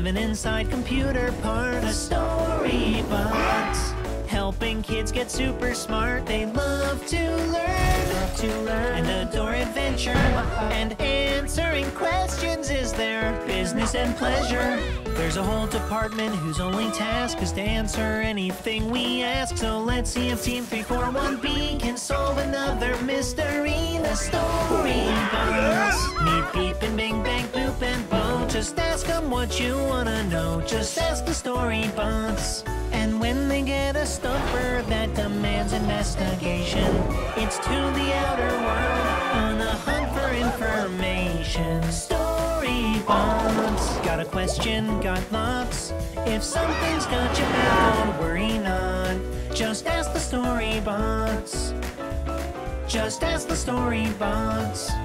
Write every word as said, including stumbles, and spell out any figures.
living inside computer parts. The Story Bots, helping kids get super smart. They love to learn, love to learn, and adore adventure. And answering questions is their business and pleasure. There's a whole department whose only task is to answer anything we ask. So let's see if Team three four one B can solve another mystery. The Story Bots. Meet Beep and Bing Bang Boop and Bo. Just ask them what you wanna know. Just ask the Story Bots. And when they get a stumper that demands investigation, it's to the outer world on a hunt for information. Story Bots. Got a question? Got lots? If something's got you back, don't worry not. Just ask the Story Bots. Just ask the Story Bots.